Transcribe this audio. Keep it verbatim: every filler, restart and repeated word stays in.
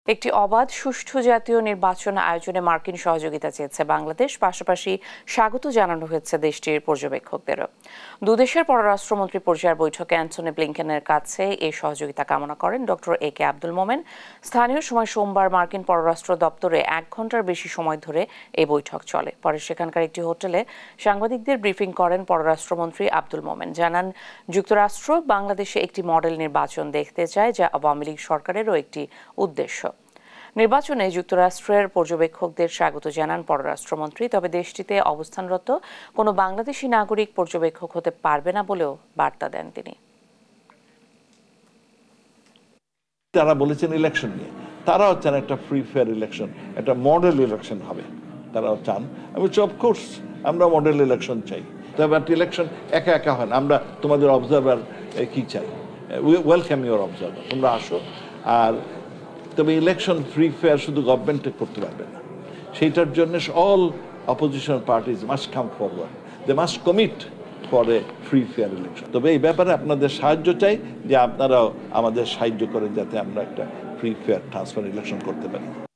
একটি অবাধ সুষ্ঠু জাতীয় নির্বাচন আয়োজনে মার্কিন সহযোগিতা চেয়েছে বাংলাদেশ, পাশাপাশি স্বাগত জানানো হয়েছে দেশটির পর্যবেক্ষকদেরও। দুদেশের পররাষ্ট্রমন্ত্রী পর্যায়ের বৈঠকে অ্যান্টনি ব্লিংকেনের কাছে এই সহযোগিতা কামনা করেন ডক্টর এ কে আব্দুল মোমেন। স্থানীয় সময় সোমবার মার্কিন পররাষ্ট্র দপ্তরে এক ঘন্টার বেশি সময় ধরে এই বৈঠক চলে। পরে সেখানকার একটি হোটেলে সাংবাদিকদের ব্রিফিং করেন পররাষ্ট্রমন্ত্রী আব্দুল মোমেন। জানান, যুক্তরাষ্ট্র বাংলাদেশে একটি মডেল নির্বাচন দেখতে চায়, যা আওয়ামী লীগ সরকারেরও একটি উদ্দেশ্য। নির্বাচনে যুক্তরাষ্ট্রের পর্যবেক্ষকদের স্বাগত জানান পররাষ্ট্রমন্ত্রী, তবে দেশটিতে অবস্থানরত কোনো বাংলাদেশি নাগরিক পর্যবেক্ষক হতে পারবে না বলেও বার্তা দেন তিনি। তারা বলেছেন ইলেকশন নিয়ে, তারাও চান একটা ফ্রি ফেয়ার ইলেকশন, একটা মডেল ইলেকশন হবে, তারাও চান। আমি বলছি অফকোর্স আমরা মডেল ইলেকশন চাই, তবে একটা ইলেকশন একা একা হয় না। আমরা তোমাদের অবজারভার কি চাই, ওয়েলকাম ইউর অবজারভার, তোমরা আসো। আর তবে ইলেকশন ফ্রি ফেয়ার শুধু গভর্নমেন্টে করতে পারবে না, সেইটার জন্য all opposition parties must come forward, they must commit for a free fair election. তবে এই ব্যাপারে আপনাদের সাহায্য চাই, যে আপনারাও আমাদের সাহায্য করেন যাতে আমরা একটা ফ্রি ফেয়ার ট্রান্সফার ইলেকশন করতে পারি।